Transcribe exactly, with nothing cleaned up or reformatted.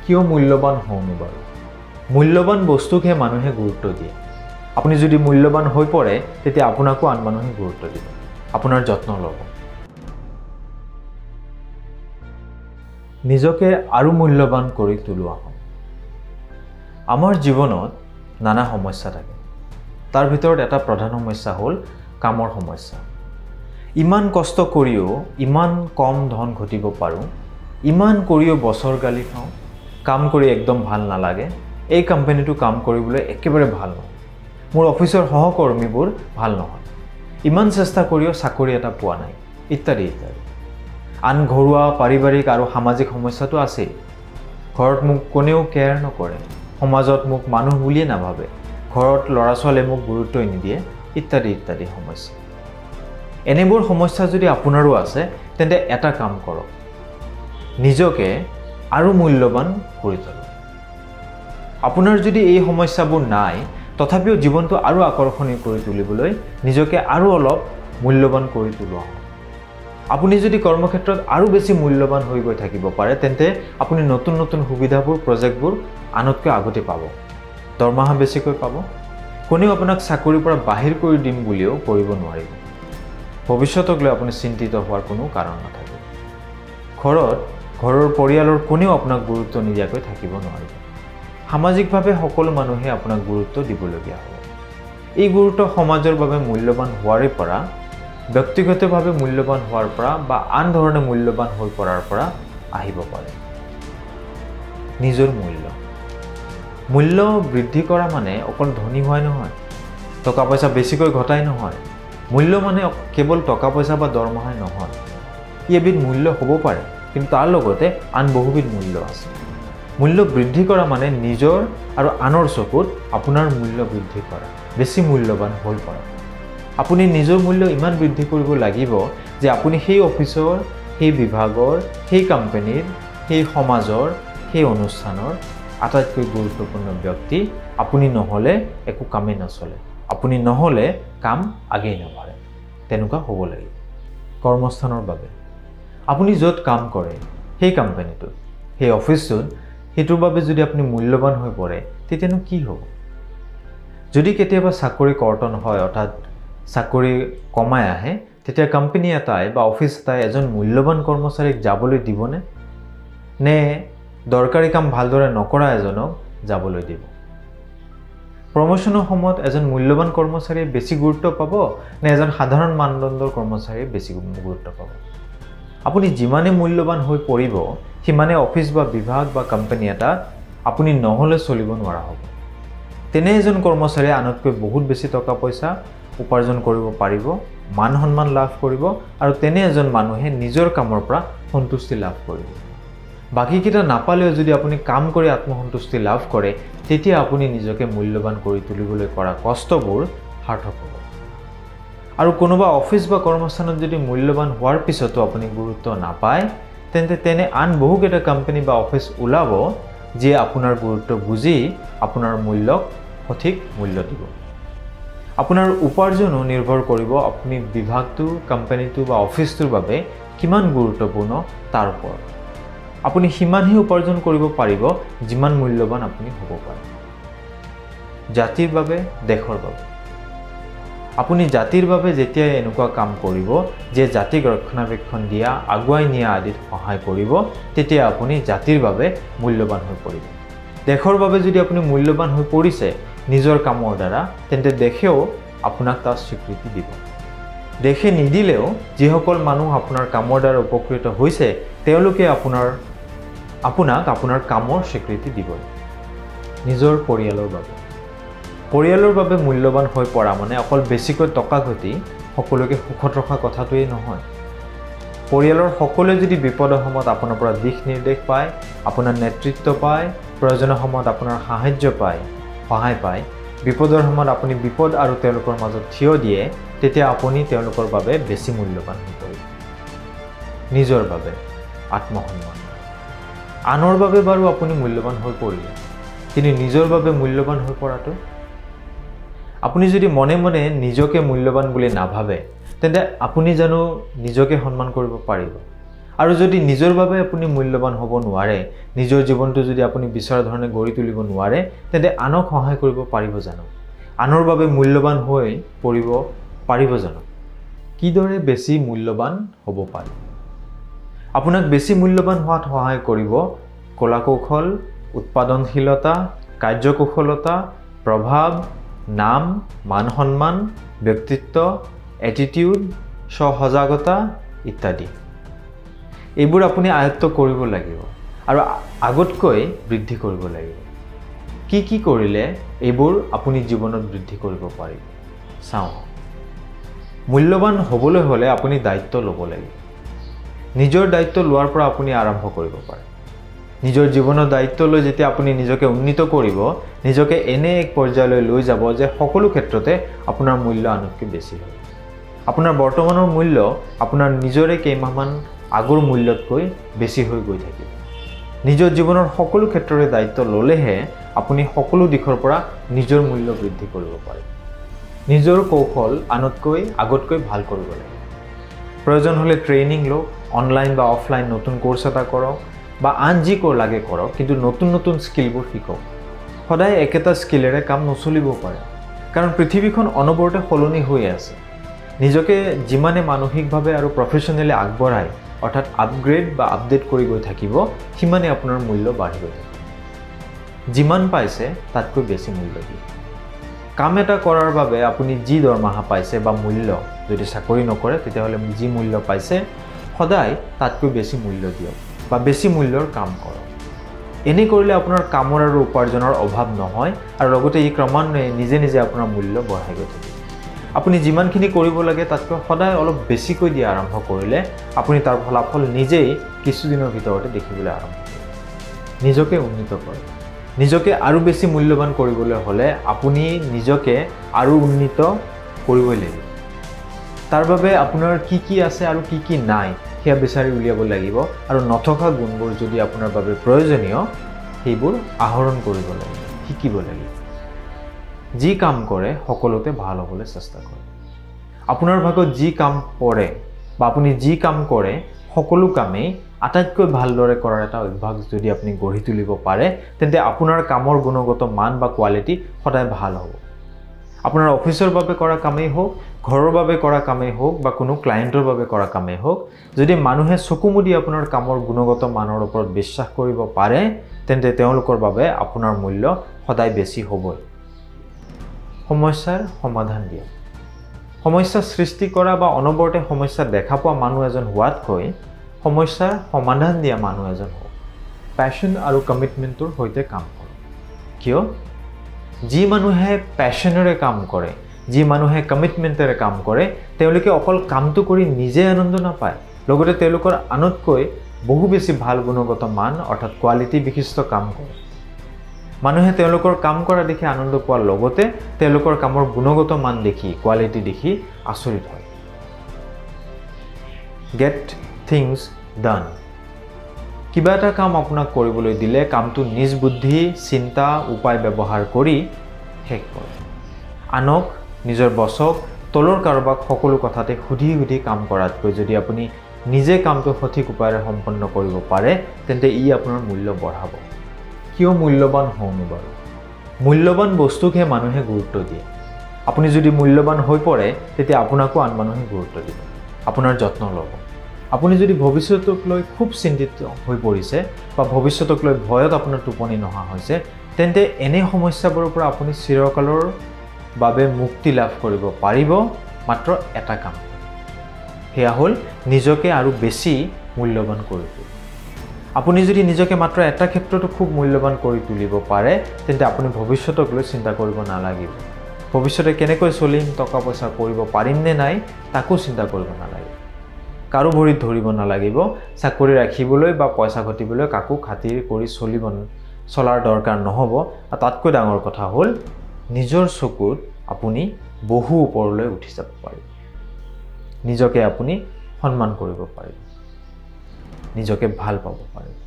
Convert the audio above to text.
কিয় মূল্যৱান হওঁনো বাৰু মূল্যৱান বস্তুকহে মানুহে গুৰুত্ব দিয়ে আপুনি যদি মূল্যৱান হৈ পৰে তেতিয়া আপোনাকো আন মানুহে গুৰুত্ব দিব আপোনাৰ যত্ন ল'ব নিজকে আৰু মূল্যৱান কৰি তোলোৱা হয় আমাৰ জীৱনত নানা সমস্যা থাকে তাৰ ভিতৰত এটা প্ৰধান সমস্যা হ'ল কামৰ সমস্যা ইমান কষ্ট কৰিও ইমান কম ধন ঘটিব পাৰোঁ ইমান কৰিও বছৰ গালি খাওঁ কাম কৰি একদম ভাল নালাগে এই কোম্পানীটো কাম কৰিবলৈ একেবাৰে ভাল নহয় মোৰ অফিচৰ সহকৰ্মীবোৰ ভাল নহয় ইমান চেষ্টা কৰিও চাকৰি এটা পোৱা নাই ইত্যাদি ইত্যাদি আন ঘৰুৱা পাৰিবাৰিক আৰু সামাজিক সমস্যাটো আছে ঘৰত মোক কোনেও কেয়াৰ নকৰে সমাজত মোক মানুহ বুলিয়ে নাভাবে ঘৰত ল'ৰা ছোৱালীয়ে মোক গুৰুত্বই নিদিয়ে ইত্যাদি ইত্যাদি সমস্যা এনেবোৰ সমস্যা যদি আপোনাৰো আছে তেন্তে এটা কাম কৰক নিজকে আৰু মূল্যৱান কৰি তোলক আপোনাৰ যদি এই সমস্যাবোৰ নাই তথাপিও জীৱনটো আৰু আকৰ্ষণীয় কৰি তুলিবলৈ নিজকে আৰু অলপ মূল্যৱান কৰি তোলোৱা আপুনি যদি কৰ্মক্ষেত্ৰত আৰু বেছি মূল্যৱান হৈ গৈ থাকিব পাৰে তেন্তে আপুনি নতুন নতুন সুবিধাবোৰ প্ৰজেক্টবোৰ আনতকৈ আগতে পাব দৰমহা বেছিকৈ পাব কোনেও আপোনাক চাকৰিৰ পৰা বাহিৰ কৰি দিম বুলিও কৰিব নোৱাৰিব ভৱিষ্যতক লৈ আপুনি চিন্তিত হোৱাৰ কোনো কাৰণ নাথাকে ঘৰত ঘৰৰ পৰিয়ালৰ কোনেও আপোনাক গুৰুত্ব নিদিয়াকৈ থাকিব নোৱাৰিব সামাজিকভাৱে সকলো মানুহে আপোনাক গুৰুত্ব দিবলগীয়া হ'ব এই গুৰুত্ব সমাজৰ বাবে মূল্যৱান হোৱাৰে পৰা ব্যক্তিগতভাৱে মূল্যৱান হোৱাৰ পৰা বা আন ধৰণে মূল্যৱান হৈ পৰাৰ পৰা আহিব পাৰে নিজৰ মূল্য মূল্য বৃদ্ধি কৰা মানে অকল ধনী হোৱাই নহয় টকা পইচা বেছিকৈ ঘটাই নহয় মূল্য মানে কেৱল টকা পইচা বা দৰমহাই নহয় ই এবিধ মূল্য হ'ব পাৰে কিন্তু তাৰ লগতে আন বহুবিধ মূল্য আছে মূল্য বৃদ্ধি কৰা মানে নিজৰ আৰু আনৰ চকুত আপোনাৰ মূল্য বৃদ্ধি কৰা বেছি মূল্যৱান হৈ পৰা আপুনি নিজৰ মূল্য ইমান বৃদ্ধি কৰিব লাগিব যে আপুনি সেই অফিচৰ সেই বিভাগৰ সেই কোম্পানীৰ সেই সমাজৰ সেই অনুষ্ঠানৰ আটাইতকৈ গুৰুত্বপূৰ্ণ ব্যক্তি আপুনি নহ'লে একো কামেই নচলে আপুনি নহ'লে কাম আগেই নবাঢ়ে তেনেকুৱা হ'ব লাগিব কৰ্মস্থানৰ বাবে আপুনি য'ত কাম কৰে সেই কোম্পানীটোত সেই অফিচটোত সেইটোৰ বাবে যদি আপুনি মূল্যৱান হৈ পৰে তেতিয়ানো কি হ'ব যদি কেতিয়াবা চাকৰি কৰ্তন হয় অৰ্থাৎ চাকৰি কমাই আহে তেতিয়া কোম্পানী এটাই বা অফিচ এটাই এজন মূল্যৱান কৰ্মচাৰীক যাবলৈ দিবনে নে দৰকাৰী কাম ভালদৰে নকৰা এজনক যাবলৈ দিব প্ৰমোশনৰ সময়ত এজন মূল্যৱান কৰ্মচাৰীয়ে বেছি গুৰুত্ব পাব নে এজন সাধাৰণ মানদণ্ডৰ কৰ্মচাৰীয়ে বেছি গুৰুত্ব পাব আপুনি যিমানে মূল্যৱান হৈ পৰিব সিমানে অফিচ বা বিভাগ বা কোম্পানী এটা আপুনি নহ'লে চলিব নোৱাৰা হ'ব তেনে এজন কৰ্মচাৰীয়ে আনতকৈ বহুত বেছি টকা পইচা উপাৰ্জন কৰিব পাৰিব মান সন্মান লাভ কৰিব আৰু তেনে এজন মানুহে নিজৰ কামৰ পৰা সন্তুষ্টি লাভ কৰিব বাকীকেইটা নাপালেও যদি আপুনি কাম কৰি আত্মসন্তুষ্টি লাভ কৰে তেতিয়া আপুনি নিজকে মূল্যৱান কৰি তুলিবলৈ কৰা কষ্টবোৰ সাৰ্থক হ'ব আৰু কোনোবা অফিচ বা কৰ্মস্থানত যদি মূল্যৱান হোৱাৰ পিছতো আপুনি গুৰুত্ব নাপায় তেন্তে তেনে আন বহুকেইটা কোম্পানী বা অফিচ ওলাব যিয়ে আপোনাৰ গুৰুত্ব বুজি আপোনাৰ মূল্যক সঠিক মূল্য দিব আপোনাৰ উপাৰ্জনো নিৰ্ভৰ কৰিব আপুনি বিভাগটো কোম্পানীটো বা অফিচটোৰ বাবে কিমান গুৰুত্বপূৰ্ণ তাৰ ওপৰত আপুনি সিমানহে উপাৰ্জন কৰিব পাৰিব যিমান মূল্যৱান আপুনি হ'ব পাৰে জাতিৰ বাবে দেশৰ বাবে আপুনি জাতিৰ বাবে যেতিয়া এনেকুৱা কাম কৰিব যে জাতিক ৰক্ষণাবেক্ষণ দিয়া আগুৱাই নিয়া আদিত সহায় কৰিব তেতিয়া আপুনি জাতিৰ বাবে মূল্যৱান হৈ পৰিব দেশৰ বাবে যদি আপুনি মূল্যৱান হৈ পৰিছে নিজৰ কামৰ দ্বাৰা তেন্তে দেশেও আপোনাক তাৰ স্বীকৃতি দিব দেখে নিদিলেও যিসকল মানুহ আপোনাৰ কামৰ দ্বাৰা উপকৃত হৈছে তেওঁলোকে আপোনাৰ আপোনাক আপোনাৰ কামৰ স্বীকৃতি দিব নিজৰ পৰিয়ালৰ বাবে পৰিয়ালৰ বাবে মূল্যৱান হৈ পৰা মানে অকল বেছিকৈ টকা ঘটি সকলোকে সুখত ৰখা কথাটোৱে নহয় পৰিয়ালৰ সকলোৱে যদি বিপদৰ সময়ত আপোনাৰ পৰা দিশ নিৰ্দেশ পায় আপোনাৰ নেতৃত্ব পায় প্ৰয়োজনৰ সময়ত আপোনাৰ সাহায্য পায় সহায় পায় বিপদৰ সময়ত আপুনি বিপদ আৰু তেওঁলোকৰ মাজত থিয় দিয়ে তেতিয়া আপুনি তেওঁলোকৰ বাবে বেছি মূল্যৱান হৈ পৰিব নিজৰ বাবে আত্মসন্মান আনৰ বাবে বাৰু আপুনি মূল্যৱান হৈ পৰিলে কিন্তু নিজৰ বাবে মূল্যৱান হৈ পৰাটো আপুনি যদি মনে মনে নিজকে মূল্যৱান বুলি নাভাবে তেন্তে আপুনি জানো নিজকে সন্মান কৰিব পাৰিব আৰু যদি নিজৰ বাবে আপুনি মূল্যৱান হ'ব নোৱাৰে, নিজৰ জীৱনটো যদি আপুনি বিচৰা ধৰণে গঢ়ি তুলিব নোৱাৰে, তেন্তে আনক সহায় কৰিব পাৰিব জানো? আনৰ বাবে মূল্যৱান হৈ পৰিব পাৰিব জানো? কিদৰে বেছি মূল্যৱান হ'ব পাৰে? আপোনাক বেছি মূল্যৱান হোৱাত সহায় কৰিব কলা কৌশল, উৎপাদনশীলতা, কাৰ্যকুশলতা, প্ৰভাৱ, নাম, মান সন্মান, ব্যক্তিত্ব, এটিটিউড, স্বসজাগতা ইত্যাদি। এইবোৰ আপুনি আয়ত্ত কৰিব লাগিব আৰু আগতকৈ বৃদ্ধি কৰিব লাগিব। কি কি কৰিলে এইবোৰ আপুনি জীৱনত বৃদ্ধি কৰিব পাৰিব? চাওঁ। মূল্যৱান হ'বলৈ হ'লে আপুনি দায়িত্ব ল'ব লাগিব। নিজৰ দায়িত্ব লোৱাৰ পৰা আপুনি আৰম্ভ কৰিব পাৰে। নিজৰ জীৱনৰ দায়িত্ব লৈ যেতিয়া আপুনি নিজকে উন্নীত কৰিব, নিজকে এনে এক পৰ্যায়লৈ লৈ যাব যে সকলো ক্ষেত্ৰতে আপোনাৰ মূল্য আনতকৈ বেছি হ'ব। আপোনাৰ বৰ্তমানৰ মূল্য আপোনাৰ নিজৰে কেইমাহমান আগৰ মূল্যতকৈ বেছি হৈ গৈ থাকিব। নিজৰ জীৱনৰ সকলো ক্ষেত্ৰৰে দায়িত্ব ল'লেহে আপুনি সকলো দিশৰ পৰা নিজৰ মূল্য বৃদ্ধি কৰিব পাৰে। নিজৰ কৌশল আনতকৈ আগতকৈ ভাল কৰিব লাগে। প্ৰয়োজন হ'লে ট্ৰেইনিং লওক, অনলাইন বা অফলাইন নতুন কোৰ্চ এটা কৰক বা আন যি কৰ লাগে কৰক, কিন্তু নতুন নতুন স্কিলবোৰ শিকক। সদায় একেটা স্কিলেৰে কাম নচলিব পাৰে, কাৰণ পৃথিৱীখন অনবৰতে সলনি হৈ আছে। নিজকে যিমানে মানসিকভাৱে আৰু প্ৰফেশ্যনেলি আগবঢ়াই, অৰ্থাৎ আপগ্ৰেড বা আপডেট কৰি গৈ থাকিব, সিমানে আপোনাৰ মূল্য বাঢ়ি গৈ থাকিব। যিমান পাইছে তাতকৈ বেছি মূল্য দিয়ে। কাম এটা কৰাৰ বাবে আপুনি যি দৰমহা পাইছে বা মূল্য, যদি চাকৰি নকৰে তেতিয়াহ'লে যি মূল্য পাইছে, সদায় তাতকৈ বেছি মূল্য দিয়ক বা বেছি মূল্যৰ কাম কৰক। এনে কৰিলে আপোনাৰ কামৰ আৰু উপাৰ্জনৰ অভাৱ নহয় আৰু লগতে ই ক্ৰমান্বয়ে নিজে নিজে আপোনাৰ মূল্য বঢ়াই গৈ থাকিব। আপুনি যিমানখিনি কৰিব লাগে তাতকৈ সদায় অলপ বেছিকৈ দিয়া আৰম্ভ কৰিলে আপুনি তাৰ ফলাফল নিজেই কিছুদিনৰ ভিতৰতে দেখিবলৈ আৰম্ভ কৰিব। নিজকে উন্নীত কৰক। নিজকে আৰু বেছি মূল্যৱান কৰিবলৈ হ'লে আপুনি নিজকে আৰু উন্নীত কৰিবই লাগিব। তাৰ বাবে আপোনাৰ কি কি আছে আৰু কি কি নাই সেয়া বিচাৰি উলিয়াব লাগিব আৰু নথকা গুণবোৰ যদি আপোনাৰ বাবে প্ৰয়োজনীয় সেইবোৰ আহৰণ কৰিব লাগিব, শিকিব লাগিব। যি কাম কৰে সকলোতে ভাল হ'বলৈ চেষ্টা কৰে। আপোনাৰ ভাগত যি কাম পৰে বা আপুনি যি কাম কৰে সকলো কামেই আটাইতকৈ ভালদৰে কৰাৰ এটা অভ্যাস যদি আপুনি গঢ়ি তুলিব পাৰে, তেন্তে আপোনাৰ কামৰ গুণগত মান বা কোৱালিটি সদায় ভাল হ'ব। আপোনাৰ অফিচৰ বাবে কৰা কামেই হওক, ঘৰৰ বাবে কৰা কামেই হওক বা কোনো ক্লায়েণ্টৰ বাবে কৰা কামেই হওক, যদি মানুহে চকু মুদি আপোনাৰ কামৰ গুণগত মানৰ ওপৰত বিশ্বাস কৰিব পাৰে, তেন্তে তেওঁলোকৰ বাবে আপোনাৰ মূল্য সদায় বেছি হ'বই। সমস্যাৰ সমাধান দিয়া। সমস্যা সৃষ্টি কৰা বা অনবৰতে সমস্যা দেখা পোৱা মানুহ এজন হোৱাতকৈ সমস্যাৰ সমাধান দিয়া মানুহ এজন হওক। পেশ্যন আৰু কমিটমেণ্টৰ সৈতে কাম কৰক। কিয়? যি মানুহে পেশ্যনেৰে কাম কৰে, যি মানুহে কমিটমেণ্টেৰে কাম কৰে, তেওঁলোকে অকল কামটো কৰি নিজে আনন্দ নাপায়, লগতে তেওঁলোকৰ আনতকৈ বহু বেছি ভাল গুণগত মান অৰ্থাৎ কোৱালিটি বিশিষ্ট কাম কৰে। মানুহে তেওঁলোকৰ কাম কৰা দেখি আনন্দ পোৱাৰ লগতে তেওঁলোকৰ কামৰ গুণগত মান দেখি, কোৱালিটি দেখি আচৰিত হয়। Get things done. কিবা এটা কাম আপোনাক কৰিবলৈ দিলে কামটো নিজ বুদ্ধি, চিন্তা, উপায় ব্যৱহাৰ কৰি শেষ কৰে। আনক, নিজৰ বছক, তলৰ কাৰোবাক সকলো কথাতে সুধি সুধি কাম কৰাতকৈ যদি আপুনি নিজে কামটো সঠিক উপায়েৰে সম্পন্ন কৰিব পাৰে, তেন্তে ই আপোনাৰ মূল্য বঢ়াব। কিয় মূল্যৱান হওঁনো বাৰু? মূল্যৱান বস্তুকহে মানুহে গুৰুত্ব দিয়ে। আপুনি যদি মূল্যৱান হৈ পৰে, তেতিয়া আপোনাকো আন মানুহে গুৰুত্ব দিব, আপোনাৰ যত্ন ল'ব। আপুনি যদি ভৱিষ্যতক লৈ খুব চিন্তিত হৈ পৰিছে বা ভৱিষ্যতক লৈ ভয়ত আপোনাৰ টোপনি নহা হৈছে, তেন্তে এনে সমস্যাবোৰৰ পৰা আপুনি চিৰকালৰ বাবে মুক্তি লাভ কৰিব পাৰিব মাত্ৰ এটা কাম। সেয়া হ'ল নিজকে আৰু বেছি মূল্যৱান কৰি তুলিব। আপুনি যদি নিজকে মাত্ৰ এটা ক্ষেত্ৰতো খুব মূল্যৱান কৰি তুলিব পাৰে, তেন্তে আপুনি ভৱিষ্যতক লৈ চিন্তা কৰিব নালাগিব। ভৱিষ্যতে কেনেকৈ চলিম, টকা পইচা কৰিব পাৰিম নে নাই তাকো চিন্তা কৰিব নালাগিব। কাৰো ভৰিত ধৰিব নালাগিব। চাকৰি ৰাখিবলৈ বা পইচা ঘটিবলৈ কাকো খাতিৰ কৰি চলিব চলাৰ দৰকাৰ নহ'ব। আৰু তাতকৈ ডাঙৰ কথা হ'ল নিজৰ চকুত আপুনি বহু ওপৰলৈ উঠি যাব পাৰিব। নিজকে আপুনি সন্মান কৰিব পাৰিব, নিজকে ভাল পাব পাৰিব।